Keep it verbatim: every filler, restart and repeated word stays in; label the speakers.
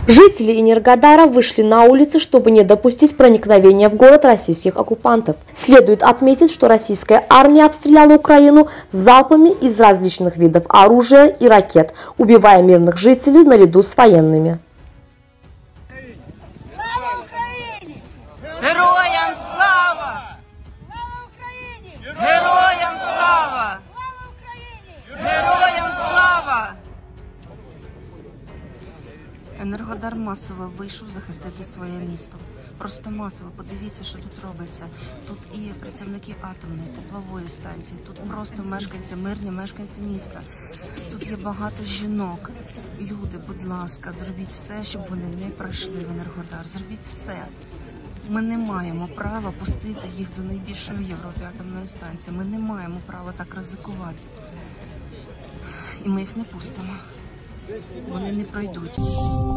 Speaker 1: Жители Энергодара вышли на улицы, чтобы не допустить проникновения в город российских оккупантов. Следует отметить, что российская армия обстреляла Украину залпами из различных видов оружия и ракет, убивая мирных жителей наряду с военными.
Speaker 2: Слава Україні!
Speaker 3: Героям слава!
Speaker 2: Слава Україні!
Speaker 3: Героям слава!
Speaker 2: Слава Україні!
Speaker 3: Героям слава! Енергодар масово вийшов захистити своє місто. Просто масово. Подивіться, що тут робиться. Тут і працівники атомної, теплової станції, тут просто мешканці, мирні мешканці міста. Тут є багато жінок. Люди, будь ласка, зробіть все, щоб вони не пройшли в Енергодар. Зробіть все. Ми не маємо права пустити їх до найбільшої в Європі атомної станції. Ми не маємо права так ризикувати. І ми їх не пустимо. Вони не пройдуть.